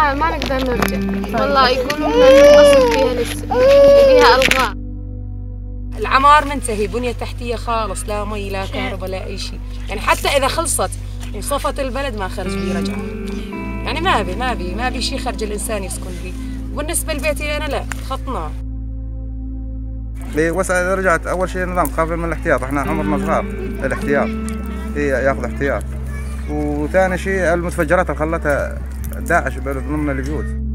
ما نقدر نرجع. والله يقولون نتصل فيها لسه فيها الغاء. العمار منتهي، بنية تحتية خالص، لا مي لا كهرباء لا أي شيء، يعني حتى إذا خلصت وصفت البلد ما خرج بيه رجعة، يعني ما بي شيء خرج الإنسان يسكن فيه. وبالنسبة لبيتي أنا لا، خط نار. إذا رجعت أول شيء النظام خافين من الاحتياط، إحنا عمرنا صغار، الاحتياط هي ياخذ احتياط. وثاني شيء المتفجرات اللي خلتها داعش ضمن البيوت.